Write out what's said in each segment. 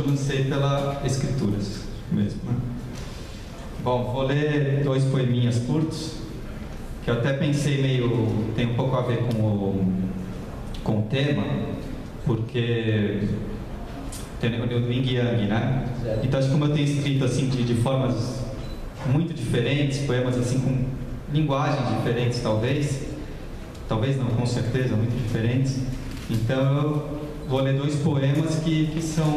lancei pela Escrituras mesmo, né? Bom, vou ler 2 poeminhas curtos, que eu até pensei tem um pouco a ver com o tema, porque tem o Yin e Yang, né? Então, acho que como eu tenho escrito assim de formas muito diferentes, poemas assim com linguagens diferentes, talvez não, com certeza, muito diferentes. Então, eu vou ler 2 poemas que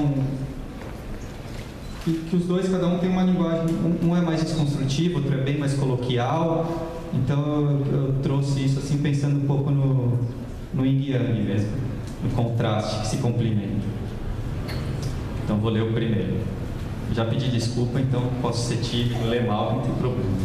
os dois, cada um tem uma linguagem, um é mais desconstrutivo, outro é bem mais coloquial. Então eu trouxe isso assim pensando um pouco no Yin e Yang mesmo, no contraste que se complementa. Então vou ler o primeiro. Já pedi desculpa, então posso ser tímido, ler mal, não tem problema.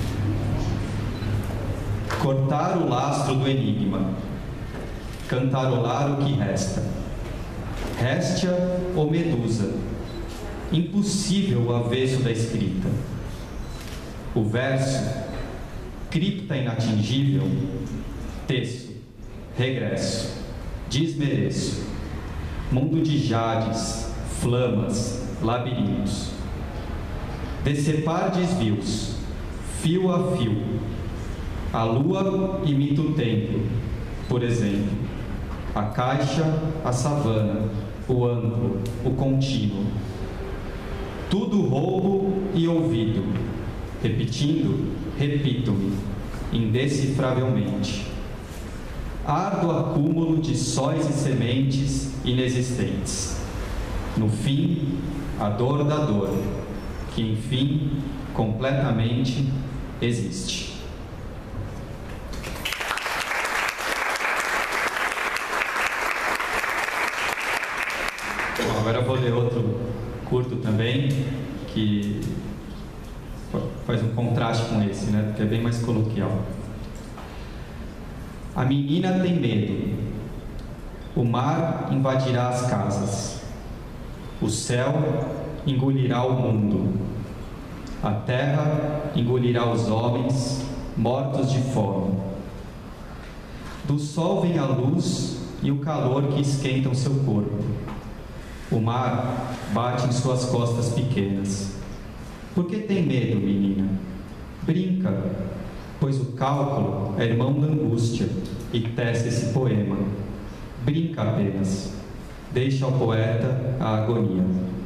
Cortar o lastro do enigma, cantarolar o que resta. Réstia ou medusa, impossível o avesso da escrita. O verso, cripta inatingível, teço, regresso, desmereço. Mundo de jades, flamas, labirintos. Decepar desvios, fio a fio. A lua imita o templo, por exemplo. A caixa, a savana, o amplo, o contínuo. Tudo roubo e ouvido. Repetindo, repito-me, indecifravelmente. Árduo acúmulo de sóis e sementes inexistentes. No fim, a dor da dor, que enfim, completamente existe. Bom, agora eu vou ler outro curto também, que faz um contraste com esse, né? Porque é bem mais coloquial. A menina tem medo. O mar invadirá as casas. O céu engolirá o mundo. A terra engolirá os homens mortos de fome. Do sol vem a luz e o calor que esquentam seu corpo. O mar bate em suas costas pequenas. Por que tem medo, menina? Brinca, pois o cálculo é irmão da angústia e tece esse poema. Brinca apenas. Deixa ao poeta a agonia.